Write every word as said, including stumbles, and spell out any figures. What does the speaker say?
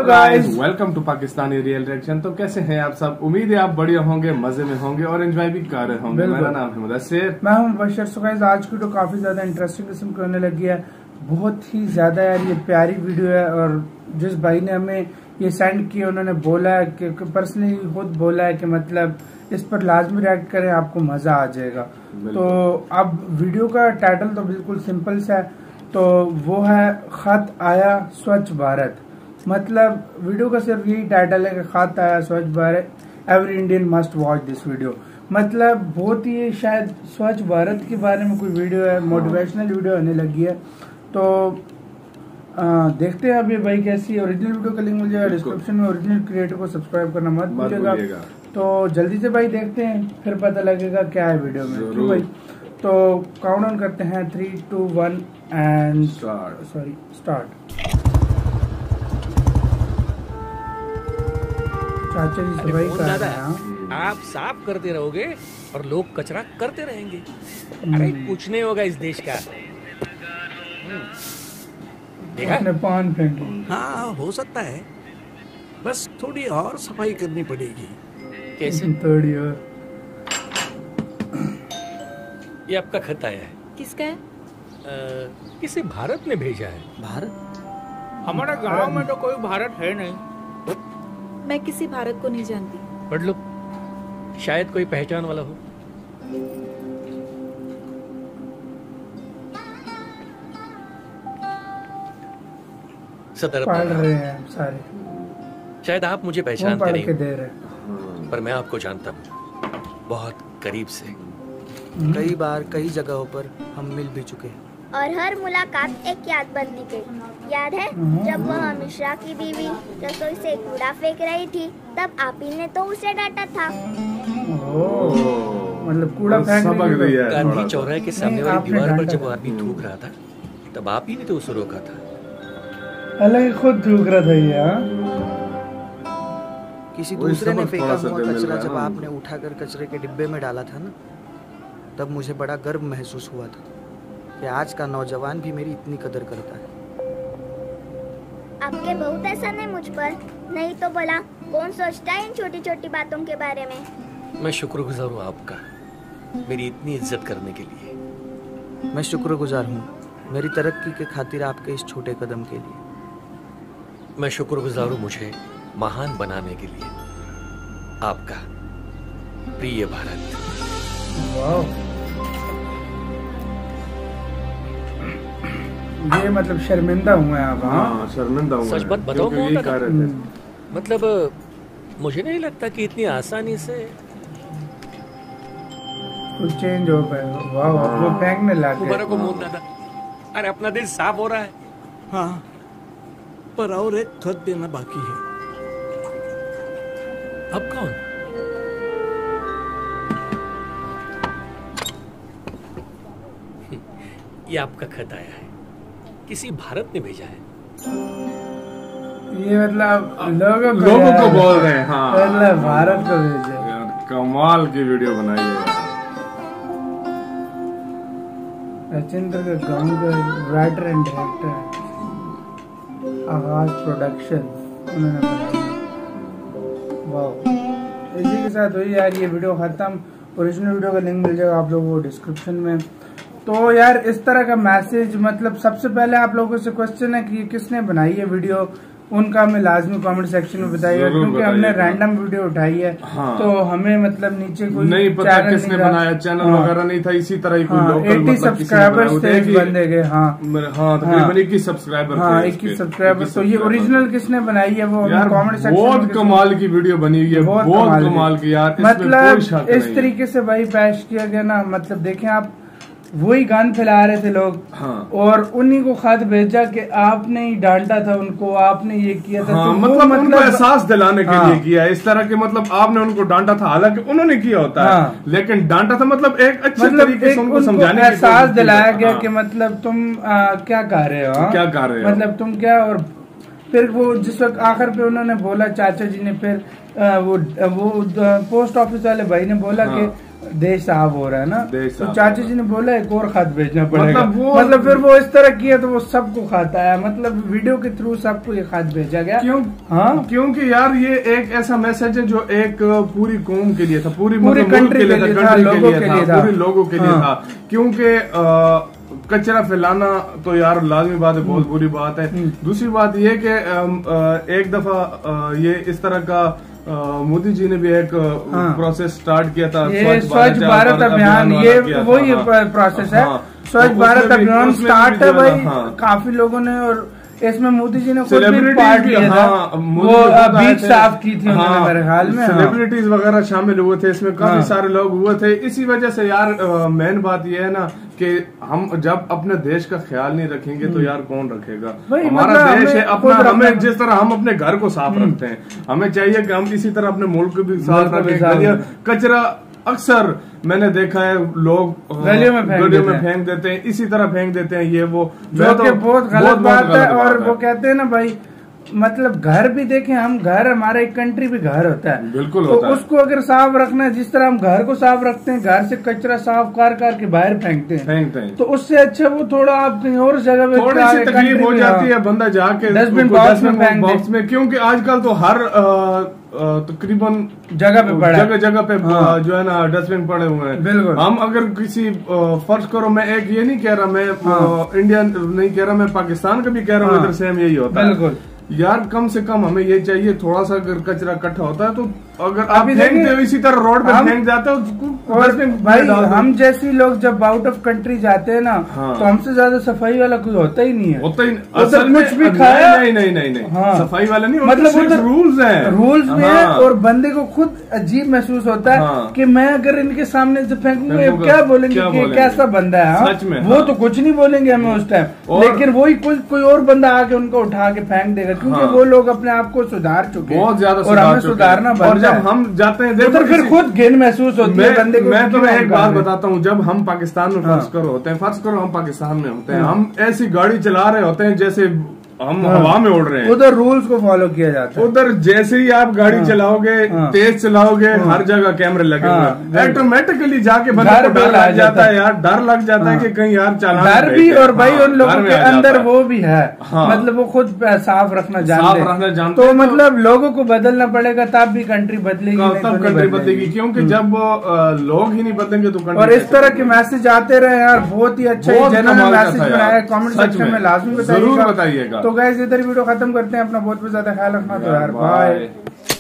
Guys, welcome to Pakistani real reaction. तो कैसे हैं आप सब? उम्मीद है आप बढ़िया होंगे, मजे में होंगे और एंजॉय भी कर रहे होंगे। मेरा नाम है मुदस्सिर, मैं हूं बशर। सो गाइस, आज की तो काफी ज्यादा इंटरेस्टिंग किस्म की होने लगी है। बहुत ही ज्यादा यार ये प्यारी वीडियो है और जिस भाई ने हमें ये सेंड की उन्होंने बोला है कि पर्सनली खुद बोला है कि मतलब इस पर लाजमी रिएक्ट करें, आपको मजा आ जाएगा। तो अब वीडियो का टाइटल तो बिल्कुल सिंपल सा है, तो वो है खत आया स्वच्छ भारत। मतलब वीडियो का सिर्फ यही टाइटल है कि खत आया Swachh Bharat, every Indian must watch this video. मतलब बहुत ही शायद स्वच्छ भारत के बारे में कोई वीडियो है, मोटिवेशनल वीडियो होने लगी है। तो आ, देखते हैं अब ये भाई कैसी ओरिजिनल वीडियो का लिंक मिल जाएगा डिस्क्रिप्शन में। ओरिजिनल क्रिएटर को सब्सक्राइब करना मत भूलिएगा। तो जल्दी से भाई देखते हैं, फिर पता लगेगा क्या है वीडियो में। तो भाई तो काउंट डाउन करते हैं, three two one and sorry start. चाचा जी सफाई कर रहे हैं। आप साफ करते रहोगे और लोग कचरा करते रहेंगे। अरे कुछ नहीं होगा इस देश का। देखा पान फेंकी। हाँ हो सकता है, बस थोड़ी और सफाई करनी पड़ेगी। कैसे? थोड़ी और। ये आपका खत आया है। किसका है? आ, किसे भारत ने भेजा है। भारत? हमारे गांव में तो कोई भारत है नहीं। मैं किसी भारत को नहीं जानती। पढ़ लो, शायद कोई पहचान वाला हो। सदर पढ़ रहे हैं सारे। शायद आप मुझे पहचानते नहीं, दे रहे। पर मैं आपको जानता हूँ बहुत करीब से। कई बार कई जगहों पर हम मिल भी चुके हैं और हर मुलाकात एक याद बनती गई। याद है जब वह मिश्रा की बीवी रसोई से कूड़ा फेंक रही थी, तब आप ही ने तो उसे डांटा था। मतलब कूड़ा फेंक रही है। गांधी चौराहे के सामने वाली दीवार पर जब वो आदमी थूक रहा था, तब आप ही ने तो उसे रोका था। अलग खुद थूक रहा था ये। किसी दूसरे ने फेंका हुआ कचरा जब आपने उठाकर कचरे के डिब्बे में डाला था ना, तब मुझे बड़ा गर्व महसूस हुआ था कि आज का नौजवान भी मेरी इतनी कदर करता है। आपके बहुत एहसान है मुझ पर, नहीं तो भला कौन सोचता है इन छोटी छोटी बातों के बारे में। मैं शुक्रगुजार हूँ आपका, मेरी इतनी इज्जत करने के लिए। मैं शुक्रगुजार हूँ मेरी तरक्की के खातिर आपके इस छोटे कदम के लिए। मैं शुक्रगुजार हूँ मुझे महान बनाने के लिए। आपका प्रिय भारत। ये मतलब शर्मिंदा हुए आप? हाँ शर्मिंदा हुए। सच बात बताओ, मतलब मुझे नहीं लगता कि इतनी आसानी से कुछ चेंज हो पाएगा। वाह, वो फेंकने लगा को मुंह दादा। अरे अपना दिल साफ हो रहा है। हाँ, पर और एक खत देना बाकी है। अब कौन? ये आपका खत आया है, किसी भारत ने भेजा है। ये मतलब लोगों को लोगों को बोल रहे हैं। हाँ, मतलब भारत को भेजा यार, कमाल की वीडियो बनाई है। रचिंद्र का गाँव का writer and director Aagaz production उन्होंने बनाया। वाह, इसी के साथ हुई यार ये वीडियो खत्म। ओरिजिनल वीडियो का लिंक मिल जाएगा आप लोगों को डिस्क्रिप्शन में। तो यार इस तरह का मैसेज, मतलब सबसे पहले आप लोगों से क्वेश्चन है कि किसने बनाई है वीडियो, उनका हमें लाजमी कमेंट सेक्शन में बताइए, क्योंकि हमने रैंडम वीडियो उठाई है। हाँ। तो हमें मतलब नीचे कोई नहीं पता किसने बनाया, चैनल हाँ। वगैरह नहीं था, इसी तरह ही कोई हाँ, लोकल मतलब सब्सक्राइबर्स थे इस बंदे के। हाँ हाँ, तकरीबन इक्कीस सब्सक्राइबर। हाँ, इक्कीस सब्सक्राइबर। तो ये ओरिजिनल किसने बनाई है वो कमेंट सेक्शन में। बहुत कमाल की वीडियो बनी हुई है, बहुत कमाल की यार। मतलब इस तरीके से भाई पेश किया गया ना, मतलब देखें आप, वही गन फैला रहे थे लोग। हाँ। और उन्हीं को खत भेजा कि आपने ही डांटा था उनको, आपने ये किया था। हाँ, तो मतलब, मतलब उनको एहसास दिलाने के हाँ। लिए किया है इस तरह के, मतलब आपने उनको डांटा था, हालांकि उन्होंने किया होता है। हाँ। लेकिन डांटा था मतलब एक अच्छे मतलब तरीके से उनको समझाने की एहसास दिलाया गया कि मतलब तुम आ, क्या कर रहे हो, क्या कर रहे हो, मतलब तुम क्या। और फिर वो जिस वक्त आखिर पे उन्होंने बोला, चाचा जी ने फिर आ, वो वो पोस्ट ऑफिस वाले भाई ने बोला कि देश साफ हो रहा है ना, देश तो साफ चाचा हो जी ने बोला एक और खाद भेजना पड़ेगा। मतलब वो मतलब फिर वो इस तरह किया तो वो सबको खाता है, मतलब वीडियो के थ्रू सबको ये खाद भेजा गया। क्यों? हाँ, क्योंकि यार ये एक ऐसा मैसेज है जो एक पूरी कौम के लिए था, पूरी पूरी मतलब मुल्क कंट्री के लिए था, कंट्री लोगों के के लिए लिए था, था। पूरे लोगों के लिए हाँ। था। क्योंकि अ, कचरा फैलाना तो यार लाजमी बात है, बहुत बुरी बात है। दूसरी बात ये कि अम, अ, एक दफा अ, ये इस तरह का अ, मोदी जी ने भी एक हाँ। प्रोसेस स्टार्ट किया था, ये स्वच्छ भारत अभियान, ये वही प्रोसेस है। स्वच्छ भारत अभियान स्टार्ट है भाई, काफी लोगों ने, और इसमें मोदी जी ने खुद भी पार्ट लिया था। वो बीच साफ की थी उन्होंने मेरे ख्याल में। सेलिब्रिटीज वगैरह शामिल हुए थे इसमें, काफी हाँ। सारे लोग हुए थे। इसी वजह से यार मेन बात यह है ना कि हम जब अपने देश का ख्याल नहीं रखेंगे तो यार कौन रखेगा? हमारा मतलब देश है अपना, खुद हमें जिस तरह हम अपने घर को साफ रखते हैं, हमें चाहिए कि हम इसी तरह अपने मुल्क को भी साफ रखें। कचरा अक्सर मैंने देखा है लोग गलियों में फेंक गलियों देते में फेंक देते हैं, इसी तरह फेंक देते हैं, ये वो जो कि बहुत गलत बात है। और वो कहते हैं ना भाई, मतलब घर भी देखें हम, घर हमारा एक कंट्री भी घर होता है, बिल्कुल तो होता है। उसको अगर साफ रखना है, जिस तरह हम घर को साफ रखते हैं, घर से कचरा साफ कर कर के बाहर फेंकते हैं, फेंकते हैं, तो उससे अच्छा वो थोड़ा आप कहीं और जगह पे थोड़ी सी तकलीफ हो जाती है, बंदा जाके डस्टबिन बॉक्स में फेंक बॉक्स में, क्योंकि आजकल तो हर तकरीबन जगह पे पड़ा जगह जगह पे हाँ। जो है ना डस्टबिन पड़े हुए हैं। बिल्कुल। हम अगर किसी फर्ज करो, मैं एक ये नहीं कह रहा, मैं हाँ। इंडिया नहीं कह रहा, मैं पाकिस्तान का भी कह रहा हूँ, इधर सेम यही होता है। बिल्कुल यार कम से कम हमें ये चाहिए, थोड़ा सा अगर कचरा इकट्ठा होता है तो अगर आप अभी फेंकते देखिए, हो इसी तरह रोड पे हम- फेंक जाते हो, और डस्टबिन में भाई डाल दो। हम जैसी लोग जब आउट ऑफ कंट्री जाते हैं ना, हाँ। तो हमसे ज्यादा सफाई वाला कोई होता ही नहीं है। होता ही उधर असल में कुछ भी नहीं, खाया, नहीं नहीं नहीं नहीं हाँ। सफाई वाला नहीं, मतलब मतलब उधर रूल्स हैं, रूल्स में हाँ। है, और बंदे को खुद अजीब महसूस होता है हाँ। कि मैं अगर इनके सामने से फेंकूंगा, ये फेंकूंगा, क्या बोलेंगे क्या कि ये बोलेंगे? कैसा बंदा है। हाँ? सच में, वो हाँ। तो कुछ नहीं बोलेंगे हमें उस टाइम, और- लेकिन वही कोई कोई और बंदा आके उनको उठा के फेंक देगा, क्योंकि हाँ। वो लोग अपने आप को सुधार चुके हैं, बहुत ज्यादा और हमें चुके हैं। सुधारना और बनता जब है। हम जाते हैं तो देखो फिर किसी- खुद घिन महसूस होती है बंदे को। मैं कि तुम्हें क्यों एक हम बात कर रहे हैं। बताता हूँ, जब हम पाकिस्तान में हाँ। फर्ज करो होते हैं, फर्ज करो हम पाकिस्तान में होते हैं, हाँ। हम ऐसी गाड़ी चला रहे होते हैं जैसे हम हाँ। हवा में उड़ रहे हैं। उधर रूल्स को फॉलो किया जाता है। उधर जैसे ही आप गाड़ी हाँ। चलाओगे, हाँ। तेज चलाओगे, हाँ। हर जगह कैमरे लगे हाँ, हुए हैं, ऑटोमेटिकली जाके बंदे डर को डर भी आ लग जाता जाता है यार, डर लग जाता है हाँ। कि कहीं यार चालान डर भेज भी, दे। और भाई हाँ, उन लोगों डर में के आ जाता अंदर है। वो भी है, हाँ। मतलब वो खुद साफ रखना जानते साफ हैं। रखना जानते तो हैं, तो- मतलब लोगों को बदलना पड़ेगा, तब भी कंट्री बदलेगी, नहीं तो तब नहीं कंट्री बदलेगी। बदलेगी, क्योंकि जब वो अ, लोग ही नहीं बदलेंगे तो कंट्री और इस कैसे तरह के बदलेगी? मैसेज आते रहे यार, बहुत ही अच्छा बहुत जनरल कमाल का मैसेज था यार। बनाया, कमेंट सच सेक्शन में। में लाजमी जरूर बताइएगा। बताइएगा। तो गाइस इधर वीडियो खत्म करते हैं, अपना बहुत बहुत ज्यादा ख्याल रखना। तो यार बाय।